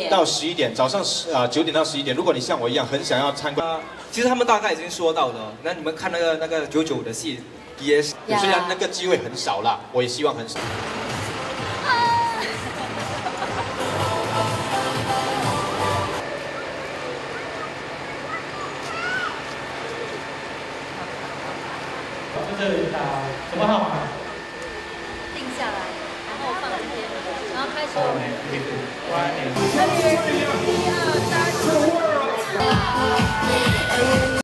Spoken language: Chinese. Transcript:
到11点，早上9点到11点。如果你像我一样很想要参观， 其实他们大概已经说到了。那你们看那个99的戏，也是虽然那个机会很少啦，我也希望很少。 在这里打什么号码？ 定下来，然后放这边，然后开始。 1、2、3。